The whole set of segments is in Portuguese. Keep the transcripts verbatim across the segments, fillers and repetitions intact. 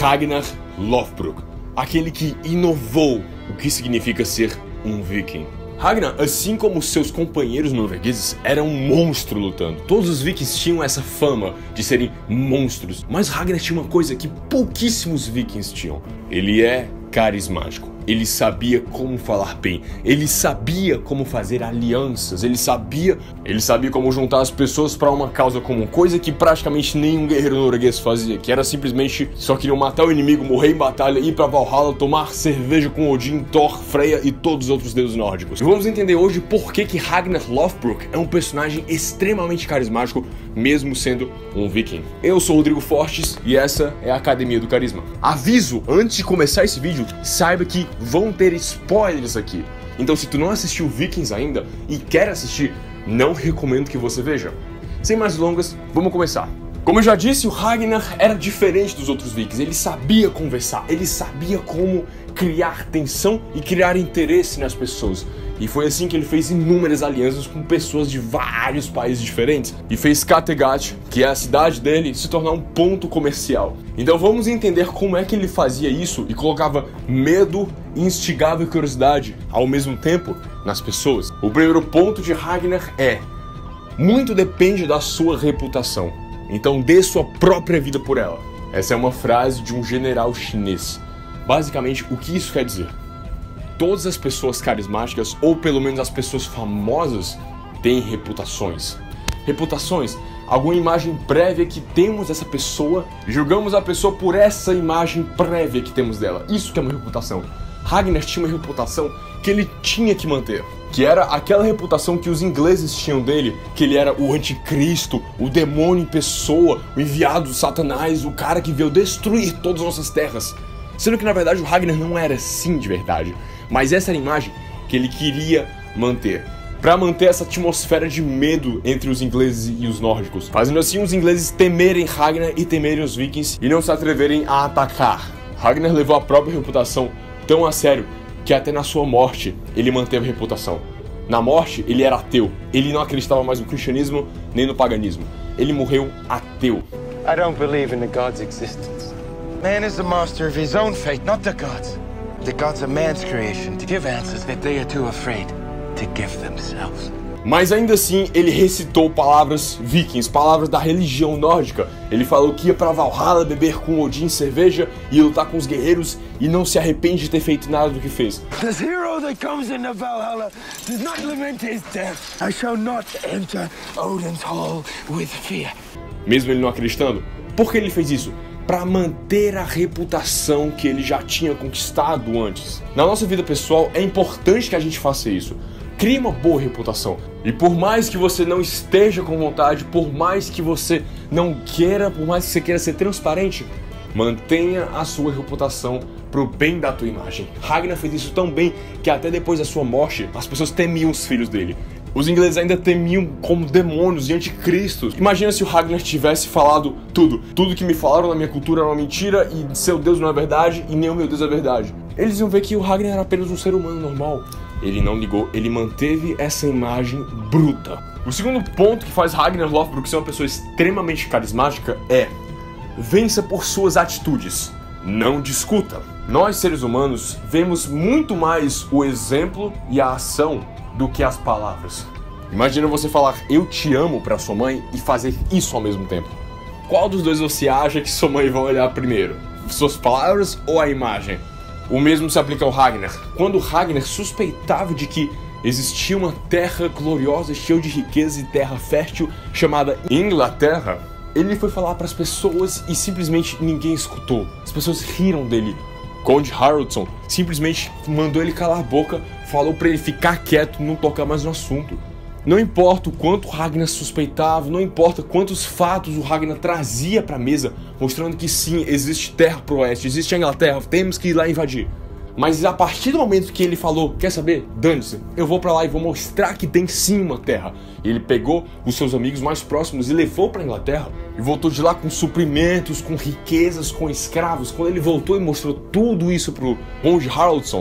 Ragnar Lothbrok, aquele que inovou o que significa ser um viking. Ragnar, assim como seus companheiros noruegueses, era um monstro lutando. Todos os vikings tinham essa fama de serem monstros, mas Ragnar tinha uma coisa que pouquíssimos vikings tinham. Ele é carismático. Ele sabia como falar bem, ele sabia como fazer alianças, ele sabia, ele sabia como juntar as pessoas para uma causa comum, coisa que praticamente nenhum guerreiro norueguês fazia, que era simplesmente só queriam matar o inimigo, morrer em batalha, ir para Valhalla, tomar cerveja com Odin, Thor, Freya e todos os outros deuses nórdicos. E vamos entender hoje por que que Ragnar Lothbrok é um personagem extremamente carismático, mesmo sendo um viking. Eu sou o Rodrigo Fortes e essa é a Academia do Carisma. Aviso, antes de começar esse vídeo, saiba que vão ter spoilers aqui. Então se tu não assistiu Vikings ainda e quer assistir, não recomendo que você veja. Sem mais delongas, vamos começar. Como eu já disse, o Ragnar era diferente dos outros vikings. Ele sabia conversar, ele sabia como criar tensão e criar interesse nas pessoas. E foi assim que ele fez inúmeras alianças com pessoas de vários países diferentes e fez Kattegat, que é a cidade dele, se tornar um ponto comercial. Então vamos entender como é que ele fazia isso e colocava medo, instigava curiosidade ao mesmo tempo nas pessoas. O primeiro ponto de Ragnar é: muito depende da sua reputação, então dê sua própria vida por ela. Essa é uma frase de um general chinês. Basicamente, o que isso quer dizer? Todas as pessoas carismáticas, ou pelo menos as pessoas famosas, têm reputações. Reputações, alguma imagem prévia que temos dessa pessoa, julgamos a pessoa por essa imagem prévia que temos dela. Isso que é uma reputação. Ragnar tinha uma reputação que ele tinha que manter, que era aquela reputação que os ingleses tinham dele, que ele era o anticristo, o demônio em pessoa, o enviado de Satanás, o cara que veio destruir todas as nossas terras. Sendo que na verdade o Ragnar não era assim de verdade, mas essa era a imagem que ele queria manter, para manter essa atmosfera de medo entre os ingleses e os nórdicos, fazendo assim os ingleses temerem Ragnar e temerem os vikings e não se atreverem a atacar. Ragnar levou a própria reputação tão a sério que até na sua morte ele manteve a reputação. Na morte ele era ateu, ele não acreditava mais no cristianismo nem no paganismo, ele morreu ateu. I don't believe in the God's existence. Man is the master of his own fate, not the gods. The gods are man's creation to give answers that they are too afraid to give themselves. Mas ainda assim, ele recitou palavras vikings, palavras da religião nórdica. Ele falou que ia pra Valhalla beber com Odin cerveja e lutar com os guerreiros e não se arrepende de ter feito nada do que fez. This hero that comes into Valhalla does not lament his death. I shall not enter Odin's hall with fear. Mesmo ele não acreditando, por que ele fez isso? Para manter a reputação que ele já tinha conquistado antes. Na nossa vida pessoal, é importante que a gente faça isso. Crie uma boa reputação. E por mais que você não esteja com vontade, por mais que você não queira, por mais que você queira ser transparente, mantenha a sua reputação pro bem da tua imagem. Ragnar fez isso tão bem que até depois da sua morte, as pessoas temiam os filhos dele. Os ingleses ainda temiam como demônios e anticristos. Imagina se o Ragnar tivesse falado tudo. Tudo que me falaram na minha cultura era uma mentira e seu Deus não é verdade e nem o meu Deus é verdade. Eles iam ver que o Ragnar era apenas um ser humano normal. Ele não ligou, ele manteve essa imagem bruta. O segundo ponto que faz Ragnar Lothbrok ser uma pessoa extremamente carismática é: vença por suas atitudes, não discuta. Nós, seres humanos, vemos muito mais o exemplo e a ação do que as palavras. Imagina você falar eu te amo pra sua mãe e fazer isso ao mesmo tempo. Qual dos dois você acha que sua mãe vai olhar primeiro? Suas palavras ou a imagem? O mesmo se aplica ao Ragnar. Quando Ragnar suspeitava de que existia uma terra gloriosa, cheia de riqueza e terra fértil, chamada Inglaterra, ele foi falar para as pessoas e simplesmente ninguém escutou. As pessoas riram dele. Conde Haraldson simplesmente mandou ele calar a boca, falou para ele ficar quieto, não tocar mais no assunto. Não importa o quanto Ragnar suspeitava, não importa quantos fatos o Ragnar trazia para a mesa, mostrando que sim, existe terra pro oeste, existe a Inglaterra, temos que ir lá invadir. Mas a partir do momento que ele falou, quer saber? Dane-se, eu vou pra lá e vou mostrar que tem sim uma terra. E ele pegou os seus amigos mais próximos e levou pra Inglaterra. E voltou de lá com suprimentos, com riquezas, com escravos. Quando ele voltou e mostrou tudo isso pro Conde Haraldson,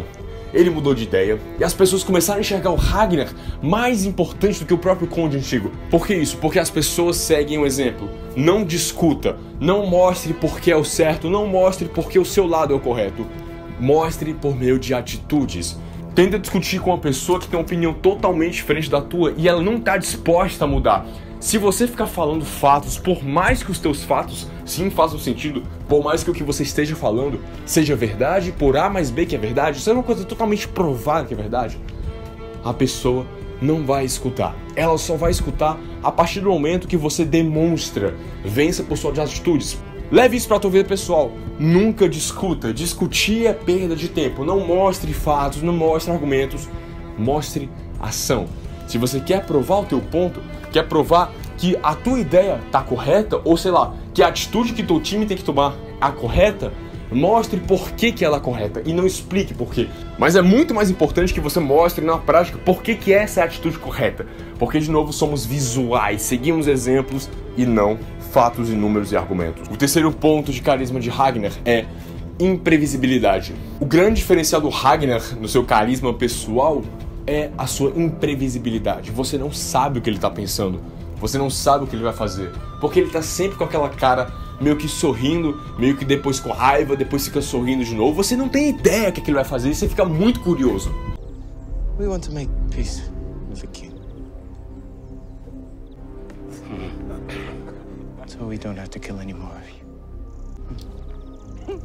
ele mudou de ideia e as pessoas começaram a enxergar o Ragnar mais importante do que o próprio Conde Antigo. Por que isso? Porque as pessoas seguem o exemplo. Não discuta, não mostre por que é o certo, não mostre por que o seu lado é o correto. Mostre por meio de atitudes. Tenta discutir com uma pessoa que tem uma opinião totalmente diferente da tua e ela não está disposta a mudar. Se você ficar falando fatos, por mais que os teus fatos sim façam sentido, por mais que o que você esteja falando seja verdade, por A mais B que é verdade, isso é uma coisa totalmente provada que é verdade, a pessoa não vai escutar. Ela só vai escutar a partir do momento que você demonstra, vença por suas atitudes. Leve isso para a tua vida pessoal. Nunca discuta. Discutir é perda de tempo. Não mostre fatos, não mostre argumentos, mostre ação. Se você quer provar o teu ponto, quer provar que a tua ideia tá correta, ou sei lá, que a atitude que teu time tem que tomar é a correta, mostre por que que ela é correta e não explique por quê. Mas é muito mais importante que você mostre na prática por que que essa é a atitude correta. Porque, de novo, somos visuais, seguimos exemplos e não fatos e números e argumentos. O terceiro ponto de carisma de Ragnar é imprevisibilidade. O grande diferencial do Ragnar no seu carisma pessoal é a sua imprevisibilidade. Você não sabe o que ele está pensando, você não sabe o que ele vai fazer, porque ele está sempre com aquela cara meio que sorrindo, meio que depois com raiva, depois fica sorrindo de novo. Você não tem ideia do que ele vai fazer e você fica muito curioso. We want to make peace with the king. So we don't have to kill any more of you.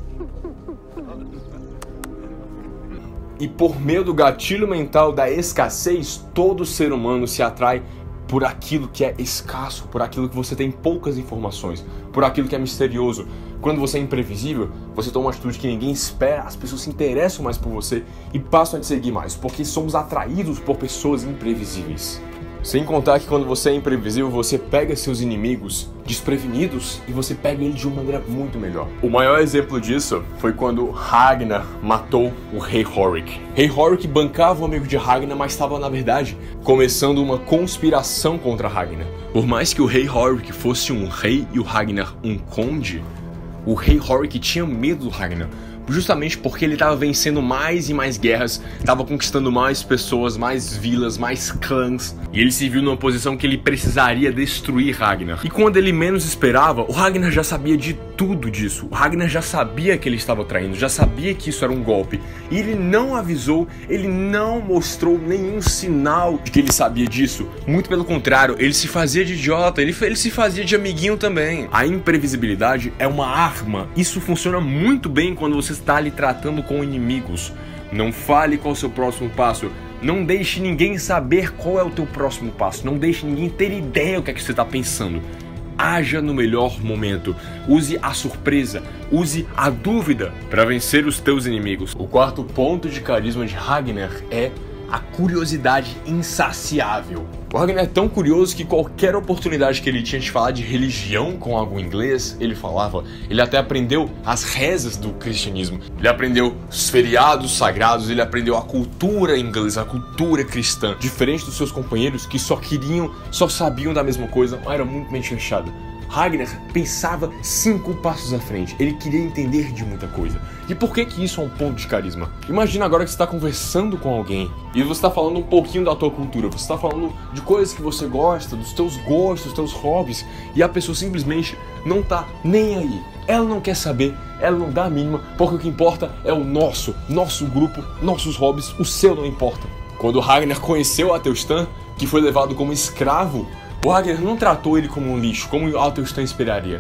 E por meio do gatilho mental da escassez, todo ser humano se atrai por aquilo que é escasso, por aquilo que você tem poucas informações, por aquilo que é misterioso. Quando você é imprevisível, você toma uma atitude que ninguém espera, as pessoas se interessam mais por você e passam a te seguir mais, porque somos atraídos por pessoas imprevisíveis. Sem contar que quando você é imprevisível, você pega seus inimigos desprevenidos e você pega eles de uma maneira muito melhor. O maior exemplo disso foi quando Ragnar matou o rei Horik. Rei Horik bancava o amigo de Ragnar, mas estava, na verdade, começando uma conspiração contra Ragnar. Por mais que o rei Horik fosse um rei e o Ragnar um conde, o rei Horik tinha medo do Ragnar. Justamente porque ele estava vencendo mais e mais guerras, estava conquistando mais pessoas, mais vilas, mais clãs, e ele se viu numa posição que ele precisaria destruir Ragnar. E quando ele menos esperava, o Ragnar já sabia de tudo disso. O Ragnar já sabia que ele estava traindo, já sabia que isso era um golpe, e ele não avisou, ele não mostrou nenhum sinal de que ele sabia disso. Muito pelo contrário, ele se fazia de idiota, ele, ele se fazia de amiguinho também. A imprevisibilidade é uma arma, isso funciona muito bem quando você está ali tratando com inimigos. Não fale qual é o seu próximo passo. Não deixe ninguém saber qual é o teu próximo passo. Não deixe ninguém ter ideia do que é que você está pensando. Haja no melhor momento. Use a surpresa. Use a dúvida para vencer os teus inimigos. O quarto ponto de carisma de Ragnar é a curiosidade insaciável. O Ragnar é tão curioso que qualquer oportunidade que ele tinha de falar de religião com algum inglês, ele falava. Ele até aprendeu as rezas do cristianismo. Ele aprendeu os feriados sagrados, ele aprendeu a cultura inglesa, a cultura cristã. Diferente dos seus companheiros que só queriam, só sabiam da mesma coisa, mas era muito mente fechada. Ragnar pensava cinco passos à frente, ele queria entender de muita coisa. E por que que isso é um ponto de carisma? Imagina agora que você está conversando com alguém e você está falando um pouquinho da tua cultura, você está falando de coisas que você gosta, dos teus gostos, dos teus hobbies, e a pessoa simplesmente não está nem aí. Ela não quer saber, ela não dá a mínima, porque o que importa é o nosso, nosso grupo, nossos hobbies, o seu não importa. Quando Ragnar conheceu Athelstan, que foi levado como escravo, o Ragnar não tratou ele como um lixo, como o Athelstan esperaria.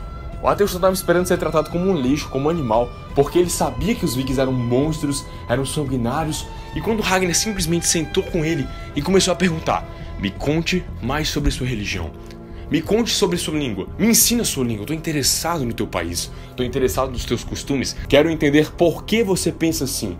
O Athelstan estava esperando ser tratado como um lixo, como um animal, porque ele sabia que os vikings eram monstros, eram sanguinários, e quando Ragnar simplesmente sentou com ele e começou a perguntar: me conte mais sobre sua religião, me conte sobre sua língua, me ensina a sua língua, estou interessado no teu país, estou interessado nos teus costumes, quero entender por que você pensa assim.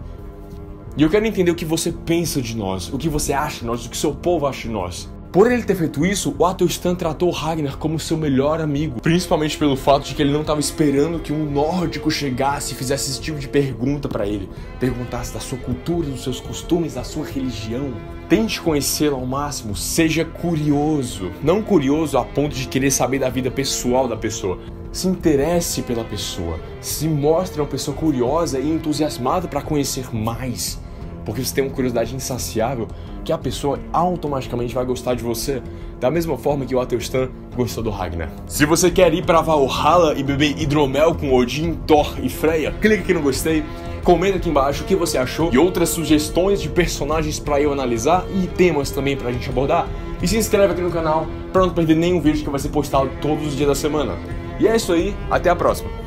E eu quero entender o que você pensa de nós, o que você acha de nós, o que seu povo acha de nós. Por ele ter feito isso, o Athelstan tratou Ragnar como seu melhor amigo, principalmente pelo fato de que ele não estava esperando que um nórdico chegasse e fizesse esse tipo de pergunta para ele, perguntasse da sua cultura, dos seus costumes, da sua religião. Tente conhecê-lo ao máximo, seja curioso, não curioso a ponto de querer saber da vida pessoal da pessoa. Se interesse pela pessoa, se mostre uma pessoa curiosa e entusiasmada para conhecer mais. porque você tem uma curiosidade insaciável que a pessoa automaticamente vai gostar de você, da mesma forma que o Athelstan gostou do Ragnar. Se você quer ir pra Valhalla e beber hidromel com Odin, Thor e Freya, clica aqui no gostei, comenta aqui embaixo o que você achou e outras sugestões de personagens pra eu analisar e temas também pra gente abordar. E se inscreve aqui no canal pra não perder nenhum vídeo que vai ser postado todos os dias da semana. E é isso aí, até a próxima!